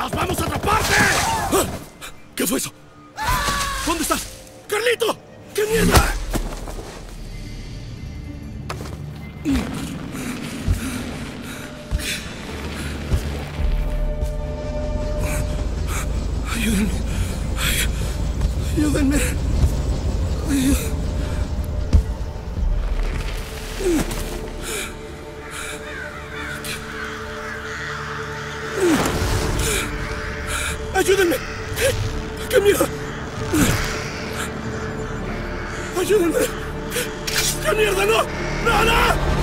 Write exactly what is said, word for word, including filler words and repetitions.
¡Nos vamos a atraparte! ¿Qué fue eso? ¿Dónde estás? ¡Carlito! ¡Qué mierda! Ayúdenme. Ayúdenme. Ayúdenme. ¿Qué mierda? Ayúdenme. ¿Qué mierda? No. No, no.